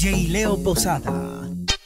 DJ Leo Posada.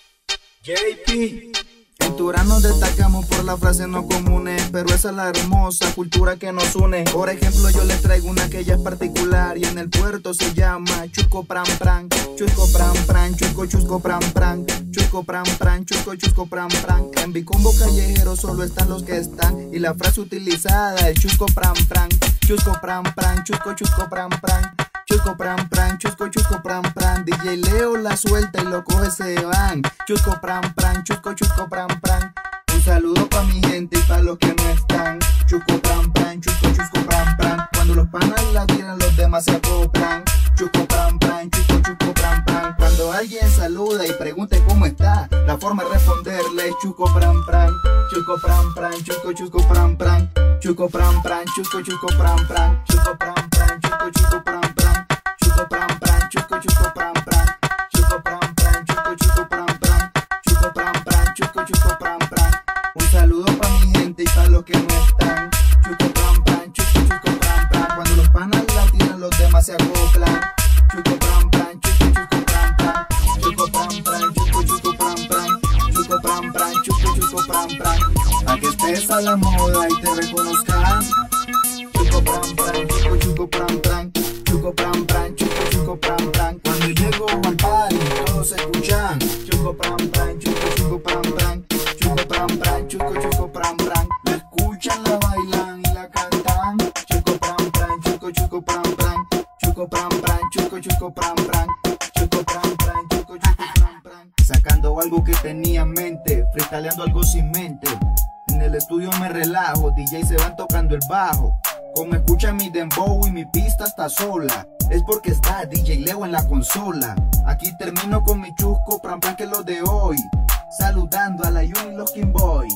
JP. En Turán nos destacamos por las frases no comunes, pero esa es la hermosa cultura que nos une. Por ejemplo, yo les traigo una que ya es particular y en el puerto se llama chusco pran pran, chusco pran pran, chusco chusco pran pran, chusco pran pran, chusco chusco pran pran. En Bicombo callejero solo están los que están y la frase utilizada es chusco pran pran, chusco pran pran, chusco chusco pran pran. Chusco pran pran, chusco chusco pran pran. DJ Leo la suelta y lo coge se van. Chusco pran pran, chusco chusco pran pran. Un saludo pa' mi gente y pa' los que no están. Chusco pran pran, chusco chusco pran pran. Cuando los panas la tiran los demás se acoplan. Chusco pran pran, chusco chusco pran pran. Cuando alguien saluda y pregunte cómo está, la forma de responderle es chusco pran pran. Chusco pran pran, chusco chusco pran pran. Chusco pran pran, chusco chusco pran pran. Chusco pran pran, chusco chusco pran pran. Chusco pran pran, chusco chusco pran pran. Chusco pran pran, chusco chusco pran pran. Chusco pran pran, chusco chusco pran pran. Un saludo pa' mi gente y pa' los que no están. Chusco pran pran, chusco chusco pran pran. Cuando los panas la tiran los demás se acoplan. Chusco pran pran, chusco chusco pran pran. Chusco pran pran, chusco chusco pran pran. Chusco pran pran, chusco chusco pran pran. A que estés a la moda y te reconozcan. Chusco pran pran, chusco chusco pran pran. Chusco pran pran, chusco chusco pran pran. Cuando llego al party todos escuchan. Chusco pran pran, chusco chusco pran pran. Chusco pran pran, chusco chusco pran pran. La escuchan, la bailan y la cantan. Chusco pran pran, chusco chusco pran pran. Chusco pran pran, chusco chusco pran pran. Chusco pran pran, chusco chusco pran pran. Sacando algo que tenía en mente, freestyleando algo sin mente. En el estudio me relajo, DJ se van tocando el bajo. Como escuchan mi dembow y mi pista está sola, es porque está DJ Leo en la consola. Aquí termino con mi chusco pran pran que es lo de hoy, saludando a la Uni y los King Boy.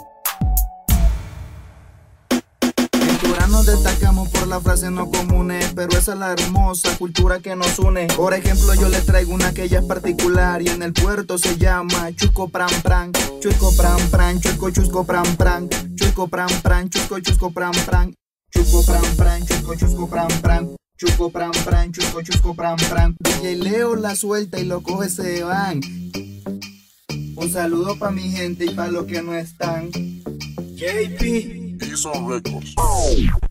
En Turán nos destacamos por las frases no comunes, pero esa es la hermosa cultura que nos une. Por ejemplo, yo les traigo una que ya es particular y en el puerto se llama chusco pran pran, chusco pran pran, chusco chusco pran pran, chusco pran pran, chusco chusco pran pran. Chusco pran pran, chusco chusco pran pran. Chusco pran pran, chusco chusco pran pran. DJ Leo la suelta y lo coge se van. Un saludo pa' mi gente y pa' los que no están. JP. Eason Records.